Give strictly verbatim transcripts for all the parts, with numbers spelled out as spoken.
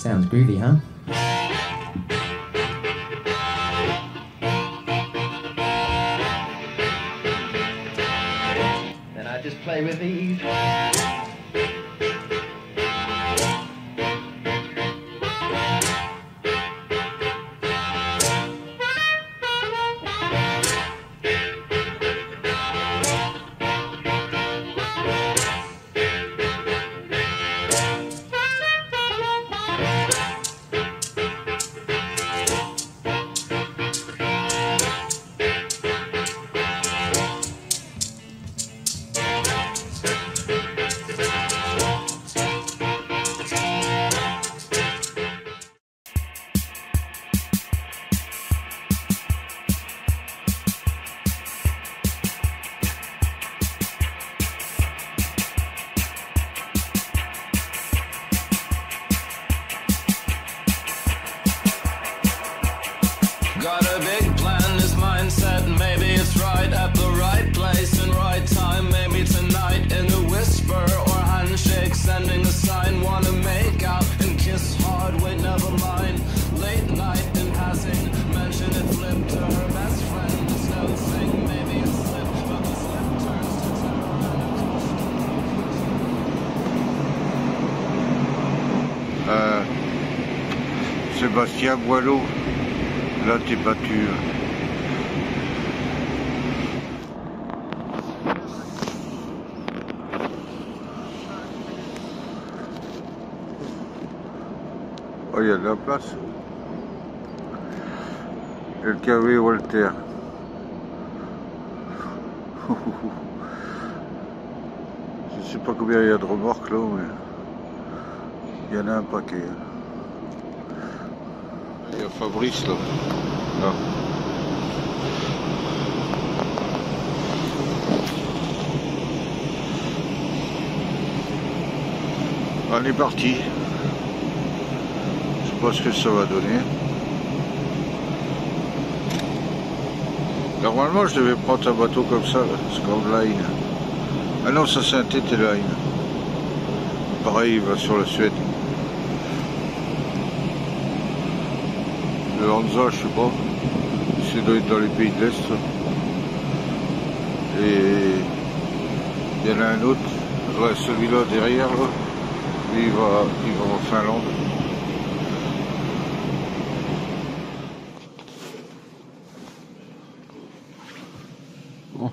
Sounds groovy, huh? Then I just play with these. Got a big plan, this mindset, maybe it's right at the right place and right time. Maybe tonight in a whisper or handshake, sending a sign. Wanna make out and kiss hard, wait, never mind. Late night in passing, mention it flipped to her best friend. It's no thing, maybe it slipped, but the slip turns to terror. Euh, Sébastien Boileau. Là, t'es battu. Oh, il y a de la place. Et le K V Walter. Je sais pas combien il y a de remorques là, mais il y en a un paquet. Il y a Fabrice là. Là. On est parti. Je sais pas ce que ça va donner. Normalement je devais prendre un bateau comme ça, Scandline. Ah non, ça c'est un T T Line. Pareil, il va sur la Suède. Le Hansa, je sais pas, c'est doit être dans les pays de l'Est. Et il y en a un autre, ouais, celui-là derrière, là, lui, il va, il va en Finlande. Bon.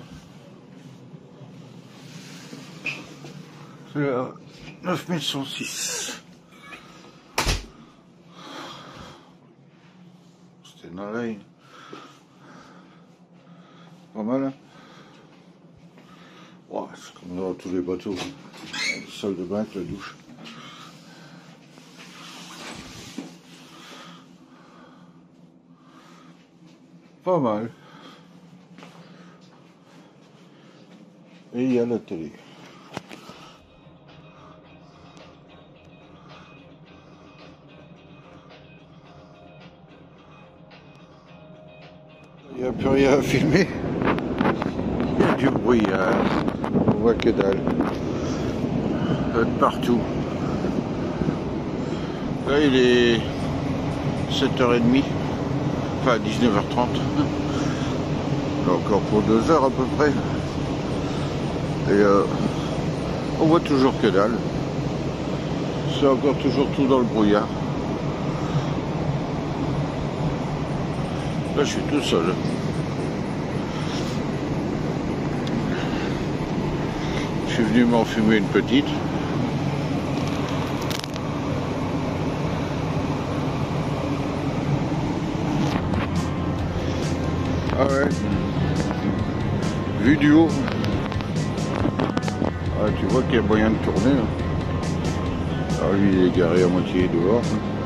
C'est la neuf mille cent six. C'était dans la ligne. Pas mal, hein? Ouais, c'est comme dans tous les bateaux. La salle de bain avec la douche. Pas mal. Et il y a la télé. Il n'y a plus rien à filmer. Il y a du bruit, hein. On voit que dalle. De partout. Là il est sept heures trente. Enfin dix-neuf heures trente. Encore pour deux heures à peu près. Et euh, on voit toujours que dalle. C'est encore toujours tout dans le brouillard. Là je suis tout seul. Je suis venu m'en fumer une petite. Ah ouais. Vue du haut. Ah, tu vois qu'il y a moyen de tourner. Hein. Alors lui il est garé à moitié dehors.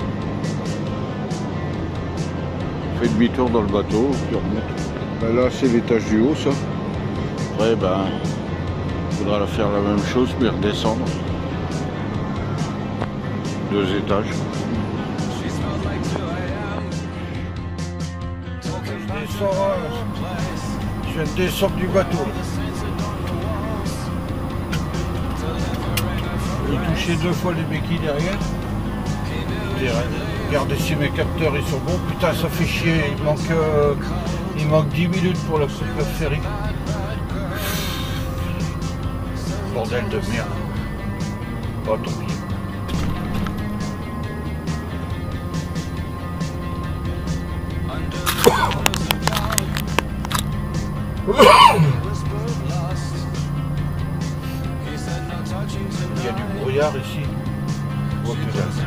Fait demi-tour dans le bateau, puis remonte. Ben là c'est l'étage du haut ça. Après ben il faudra faire la même chose mais redescendre. Deux étages. Je descends, je viens de descendre du bateau. J'ai touché deux fois les béquilles derrière. intérêt. Regardez si mes capteurs ils sont bons. Putain, ça fait chier. Il manque, euh, il manque dix minutes pour la coupe périphérique. Bordel de merde. Oh, tant pis. Il y a du brouillard ici. Je vois que dalle.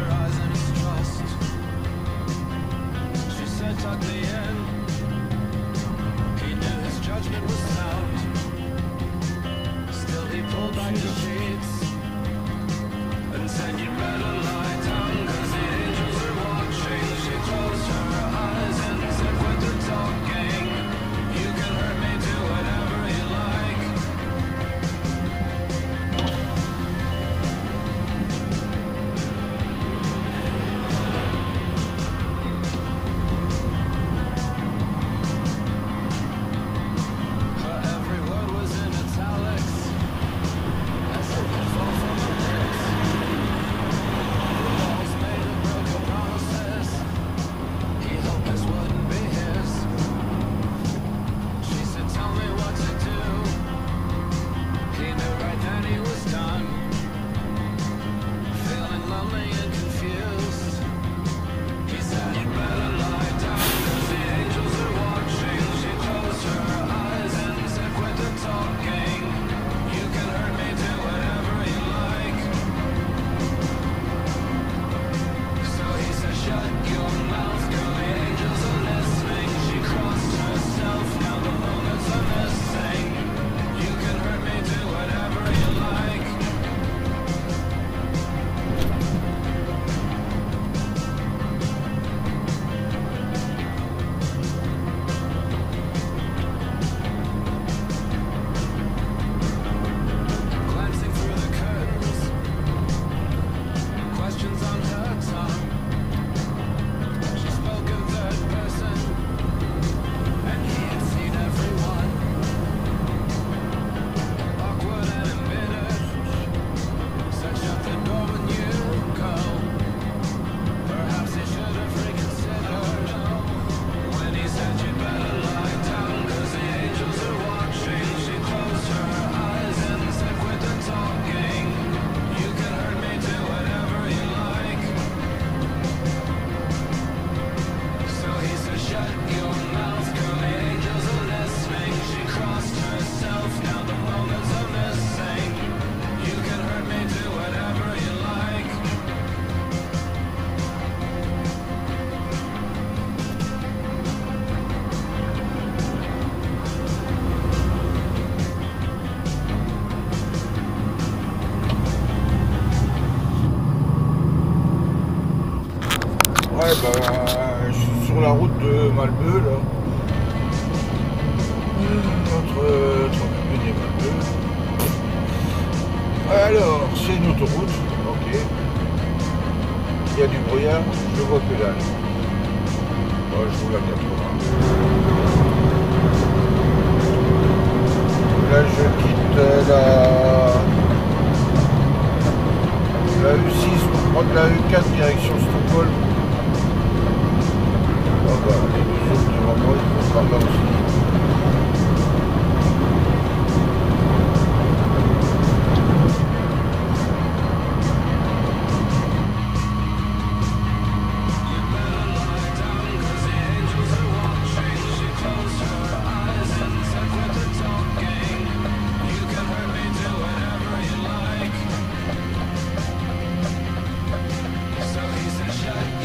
Ouais, bah, je suis sur la route de Malbeu, là. Entre, entre Malbeu et Malbeu. Alors, c'est une autoroute, ok. Il y a du brouillard, je vois que dalle. Ouais, je roule à quatre-vingts. Là, je quitte la, la U six pour prendre la U quatre direction Stockholm. Ah bah, les deux autres devant moi, ils vont par là aussi. So he said, shut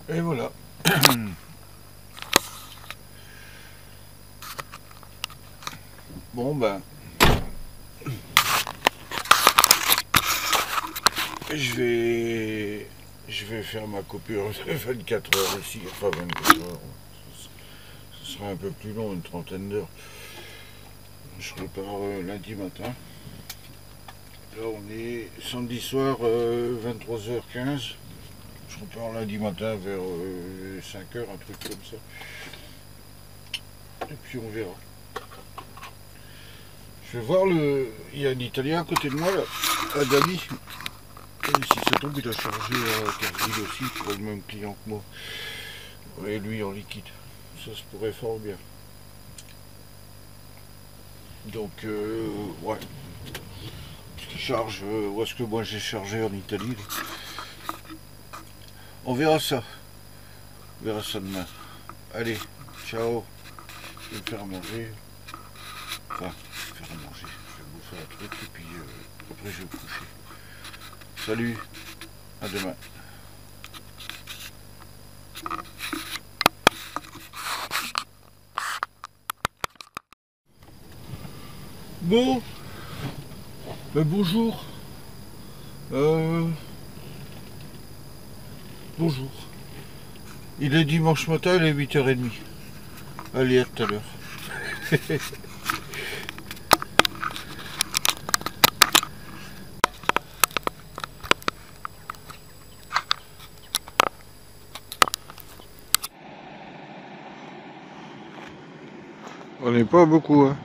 Et voilà. Bon ben, je vais, je vais faire ma coupure de vingt-quatre heures ici, enfin vingt-quatre heures, ce sera un peu plus long, une trentaine d'heures. Je repars euh, lundi matin. Là on est samedi soir, euh, vingt-trois heures quinze. Je repars lundi matin vers euh, cinq heures, un truc comme ça. Et puis on verra. Je vais voir le... Il y a un Italien à côté de moi, là, à Dali. Et si ça tombe, il a chargé à Kerville aussi pour le même client que moi. Et lui en liquide. Ça se pourrait fort bien. Donc, euh, ouais. Ce qui charge, euh, où est-ce que moi j'ai chargé en Italie là. On verra ça. On verra ça demain. Allez, ciao. Je vais me faire manger. Enfin, faire à manger. Je vais bouffer un truc et puis euh, après je vais me coucher. Salut, à demain. Bon, ben bonjour. Euh, bonjour. Il est dimanche matin, il est huit heures trente. Allez, à tout à l'heure. On n'est pas beaucoup, hein.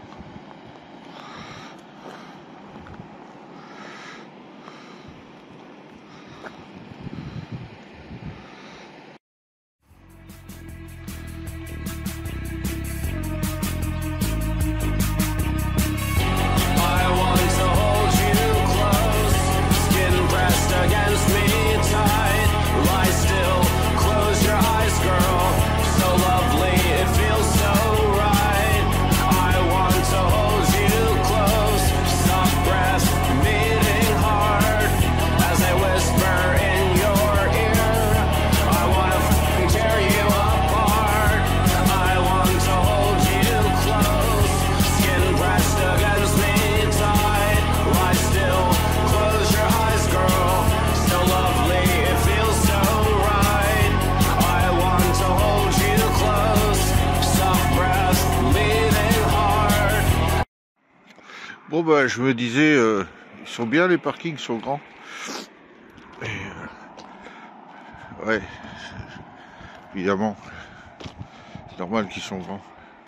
Bon bah je me disais, euh, ils sont bien, les parkings sont grands. Et, euh, ouais, évidemment, c'est normal qu'ils sont grands.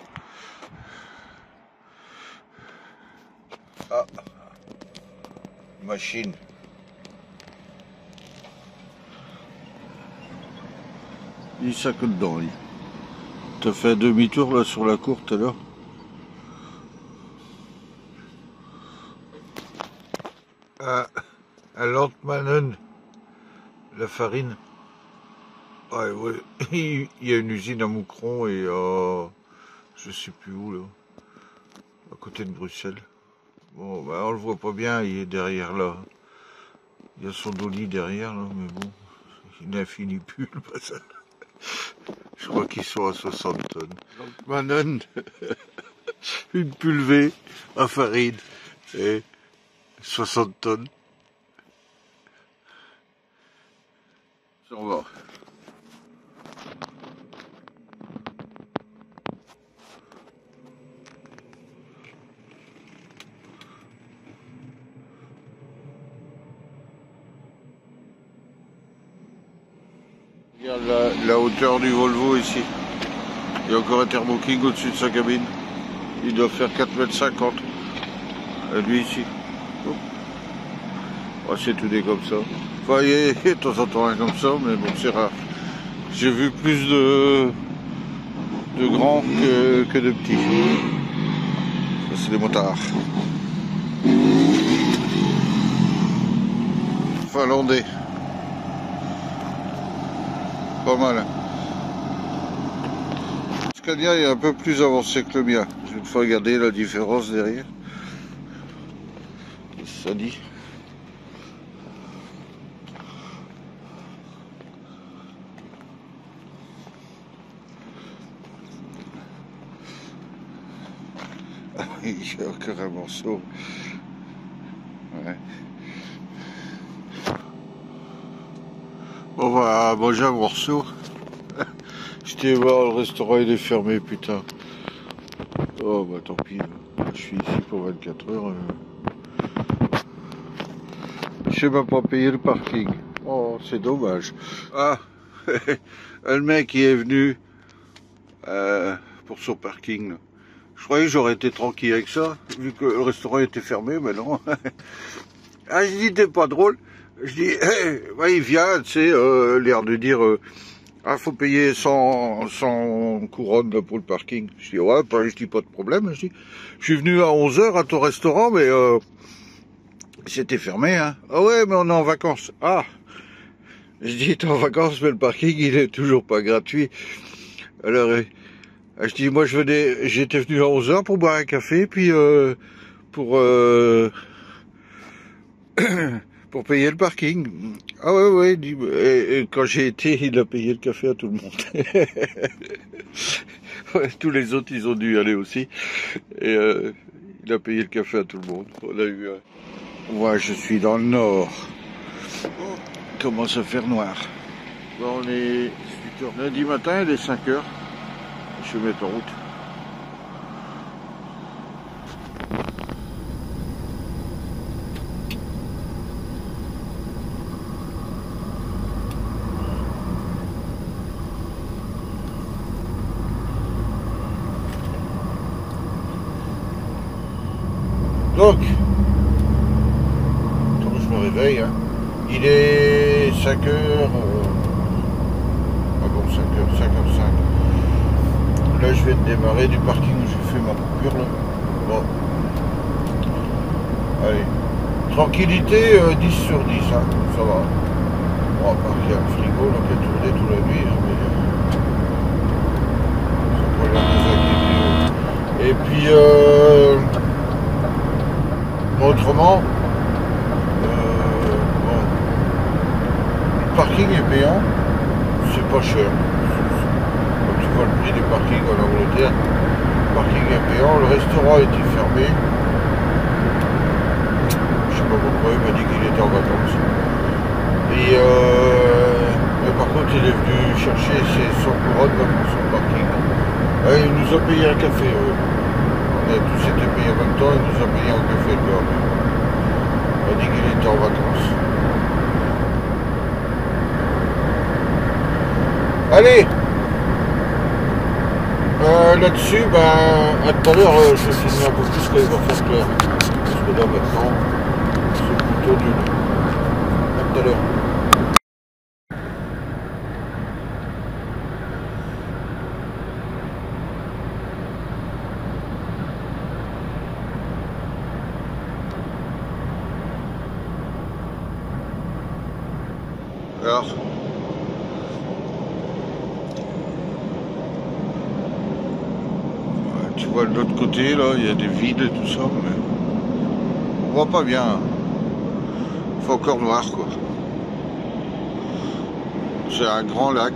Ah, machine. Il ça que dedans, lui. T'as fait un demi-tour là sur la cour tout à l'heure. À, à Lantmannen, la farine. Ouais, ouais. Il y a une usine à Moucron et à, je sais plus où là, à côté de Bruxelles. Bon, bah on le voit pas bien, il est derrière là. Il y a son dolly derrière là, mais bon, il n'en finit plus le passage. Je crois qu'ils sont à soixante tonnes. Lantmannen, une pulvée à farine et soixante tonnes. On va. Regarde la, la hauteur du Volvo ici. Il y a encore un thermoking au-dessus de sa cabine. Il doit faire quatre mètres cinquante. Et lui ici. Oh, c'est tout des comme ça. Enfin, il y a de temps en temps un comme ça, mais bon, c'est rare. J'ai vu plus de, de grands que, que de petits. Ça, c'est des motards. Finlandais. Pas mal. Hein. Le Scania est un peu plus avancé que le mien. Je vais une fois regarder la différence derrière. Ça dit. Il y a encore un morceau. Ouais. On va manger un morceau. J'étais voir, le restaurant il est fermé, putain. Oh bah tant pis. Je suis ici pour vingt-quatre heures. Je sais même pas payer le parking. Oh, c'est dommage. Ah, le mec qui est venu euh, pour son parking. Là. Je croyais que j'aurais été tranquille avec ça, vu que le restaurant était fermé, mais non. Ah, je dis, t'es pas drôle. Je dis, hey, ouais, il vient, tu sais, euh, l'air de dire, euh, ah, faut payer cent, cent couronnes là, pour le parking. Je dis, ouais, pas, je dis, pas de problème. Je dis, je suis venu à onze heures à ton restaurant, mais euh, c'était fermé, hein. Ah ouais, mais on est en vacances. Ah, je dis, t'es en vacances, mais le parking, il est toujours pas gratuit. Alors, euh, je dis, moi, je venais, j'étais venu à onze heures pour boire un café, puis euh, pour... Euh, pour payer le parking. Ah ouais, ouais, et, et quand j'ai été, il a payé le café à tout le monde. Ouais, tous les autres, ils ont dû y aller aussi. Et euh, il a payé le café à tout le monde. On a eu un... Ouais, je suis dans le nord. Il commence à faire noir. Bon, on est huit heures. Lundi matin, il est cinq heures. Je vais mettre en route. Donc, je me réveille, hein. Il est cinq heures, euh... ah bon, cinq heures, cinq heures cinq. Là, je vais démarrer du parking où j'ai fait ma coupure, là. Bon. Allez. Tranquillité, euh, dix sur dix, hein. Ça va. Bon, à part qu'il y a un frigo, là, qui a tourné toute la nuit, hein, mais... Euh... ça pourrait l'air des inquiétudes. Et puis, euh... autrement, euh, bon, le parking est payant, c'est pas cher. Quand tu vois le prix des parkings en Angleterre, le parking est payant, le restaurant était fermé. Je sais pas pourquoi, il m'a dit qu'il était en vacances. Et euh, mais par contre, il est venu chercher ses cent couronnes pour son parking. Ouais, il nous a payé un café. Ouais. On a tous été payés en même temps, il nous a payé un café de l'heure. Il a dit qu'il était en vacances. Allez, euh, là-dessus, ben, à tout à l'heure, euh, je vais filmer un peu plus quand il va faire clair. Parce que là, maintenant, c'est plutôt nul. À tout à l'heure. Alors, tu vois de l'autre côté, là, il y a des vides et tout ça, mais on voit pas bien. Il fait encore noir, quoi. C'est un grand lac.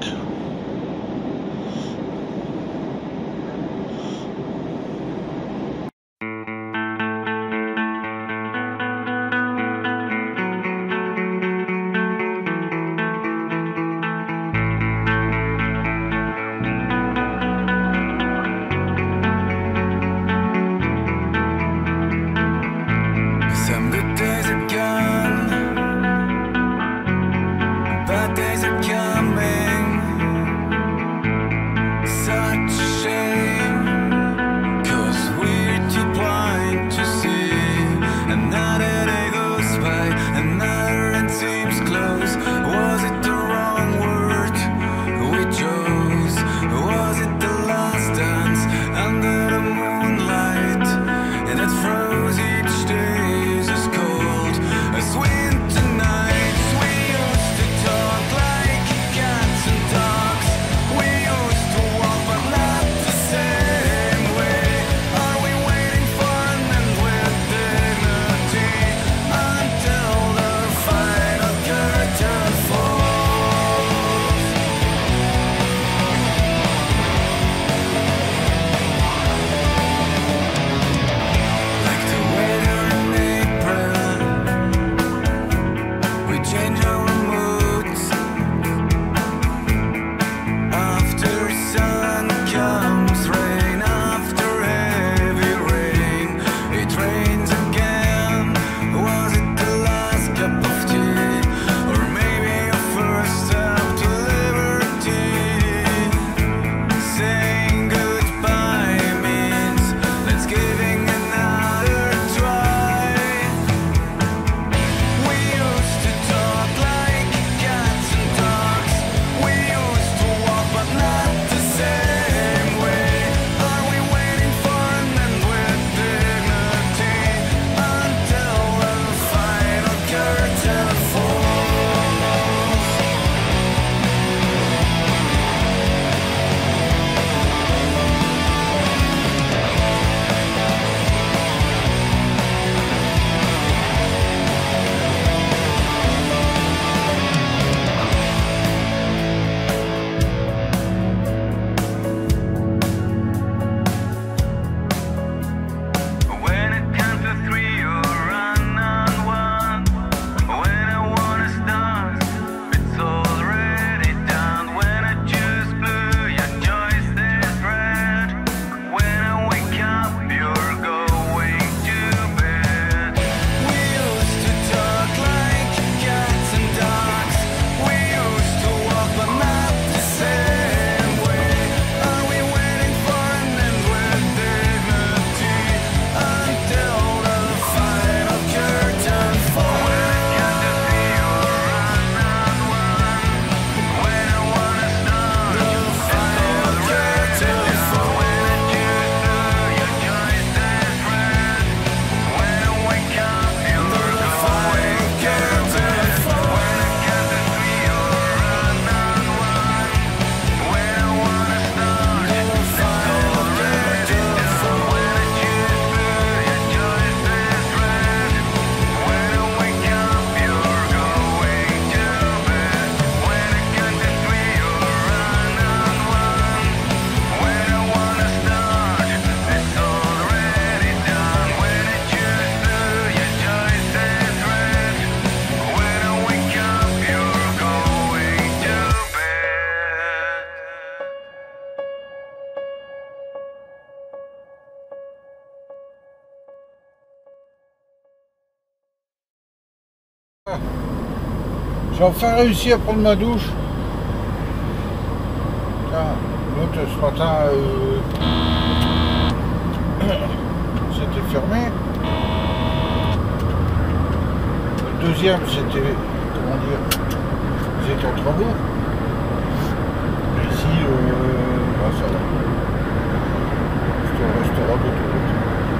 Bad days are coming. J'ai enfin réussi à prendre ma douche. L'autre ce matin, euh, c'était fermé. Le deuxième, c'était, comment dire, c'était en travaux. Mais ici, euh, bah, ça va. C'était un restaurant d'autoroute.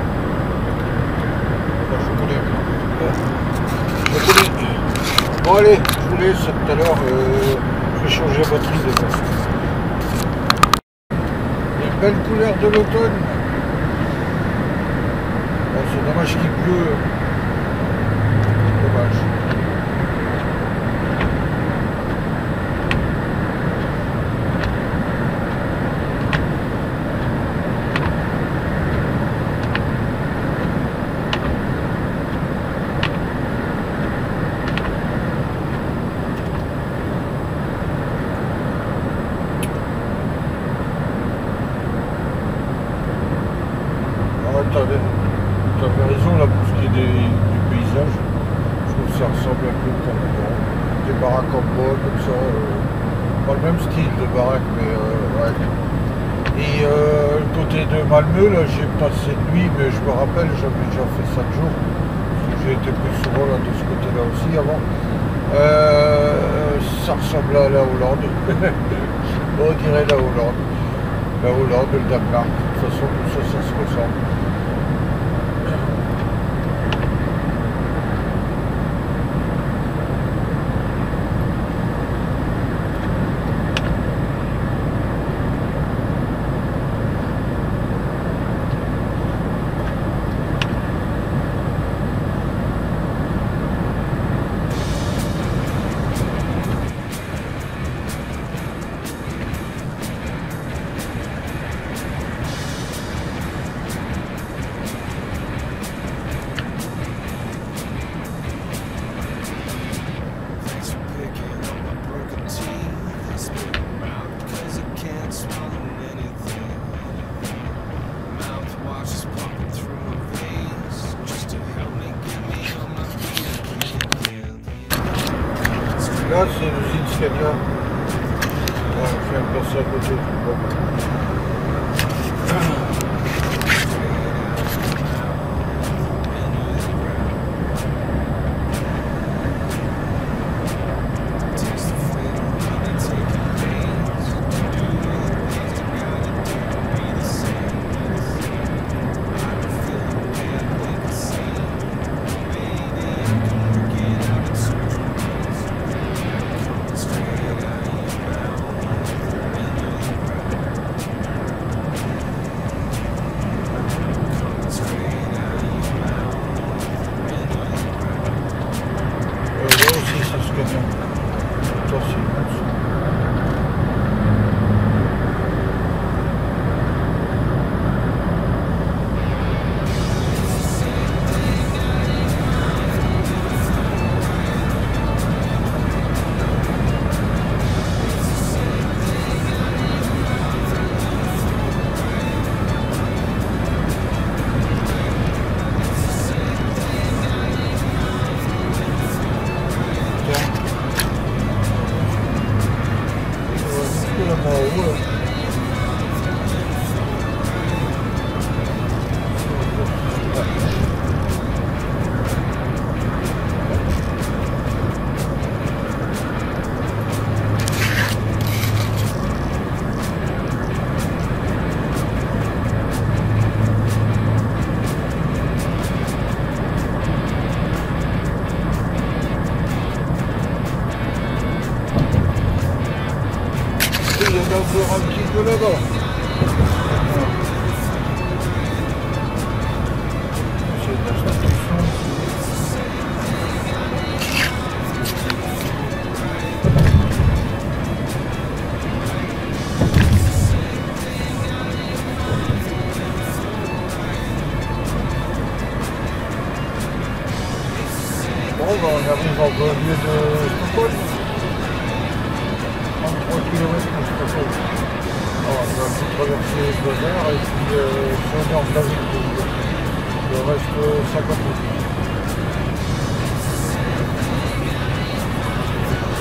Enfin, je connais. Je connais. Bon allez, je vous laisse tout à l'heure. Euh, je vais changer la batterie de façon. Belle couleur de l'automne. Bon, c'est dommage qu'il pleut. Dommage. T'avais, t'avais raison là pour ce qui est des, du paysage. Je trouve que ça ressemble un peu comme euh, des baraques en bois comme ça. Euh, pas le même style de baraque, mais euh, ouais. Et euh, le côté de Malmö, là j'ai passé de nuit, mais je me rappelle, j'avais déjà fait cinq jours. J'ai été plus souvent là de ce côté-là aussi avant. Euh, ça ressemble à la Hollande. On dirait la Hollande. La Hollande, le Danemark. De toute façon, tout ça, ça se ressemble. Là, c'est l'usine Scania. Ouais, je viens de passer à côté. Bon. Encore un petit peu là-bas. C'est de la station. Bon, ben, on arrive en banlieue de Stockholm. trente-trois kilomètres de Stockholm. Alors, on va tout traverser le verre et puis euh, on est en plein ville. Il reste cinquante minutes.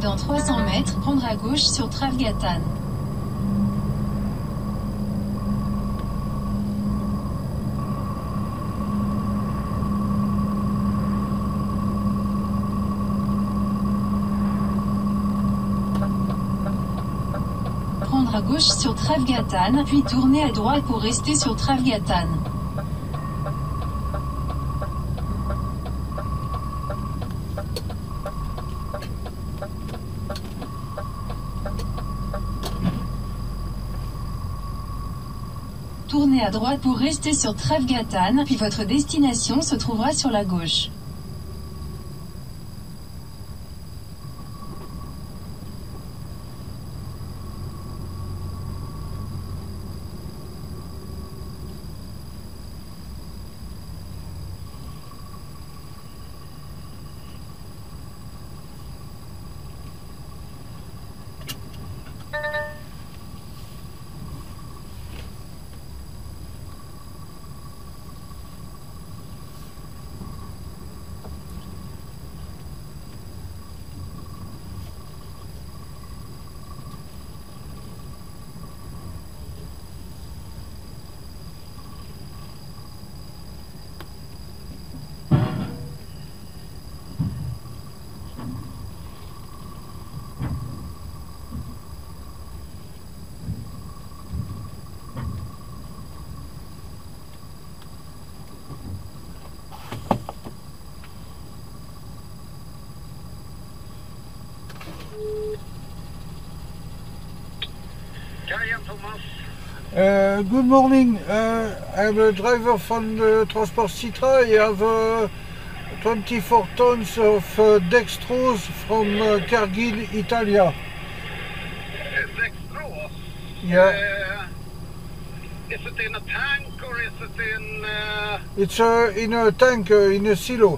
dans trois cents mètres, prendre à gauche sur Travgatan. Prendre à gauche sur Travgatan, puis tourner à droite pour rester sur Travgatan. Tournez à droite pour rester sur Travgatan, puis votre destination se trouvera sur la gauche. Uh, good morning. Uh, I'm a driver from the Transport Citra. I have uh, twenty-four tons of uh, dextrose from uh, Cargill, Italia. Dextrose? Yeah. Uh, is it in a tank or is it in... Uh... It's uh, in a tank, uh, in a silo.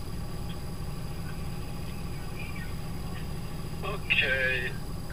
Okay.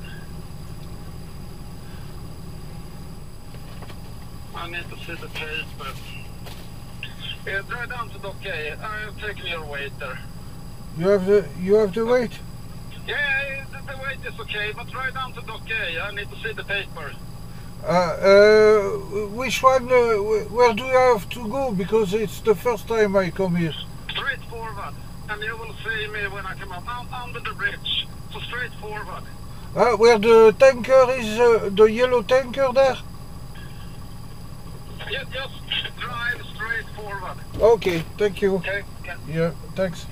I need to see the paper. Uh, drive down to Docay. I'm taking your weight there. You have the you have the weight. Yeah, the, the weight is okay, but drive down to Docay. I need to see the paper. Uh, uh, which one? Uh, where do I have to go? Because it's the first time I come here. Straight forward, and you will see me when I come up. I'm under the bridge, so straight forward. Ah, where the tanker is, uh, the yellow tanker there? Yeah, just drive straight forward. Okay, thank you. Okay? Yeah. Yeah, thanks.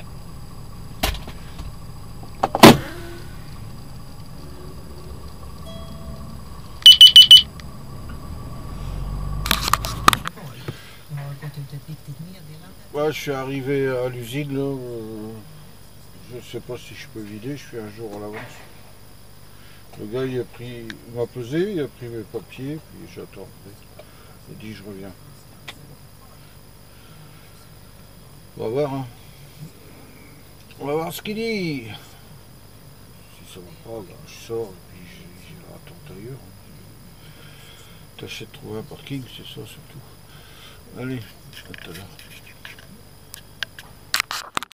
Ouais, je suis arrivé à l'usine là. Euh, je sais pas si je peux vider, je suis un jour à l'avance. Le gars il a pris, il m'a pesé, il a pris mes papiers, puis j'attends. Il dit je reviens. On va voir, hein. On va voir ce qu'il dit. Si ça va pas, ben, je sors et puis j'irai attendre ailleurs. Tâcher de trouver un parking, c'est ça surtout. Allez, jusqu'à tout à l'heure.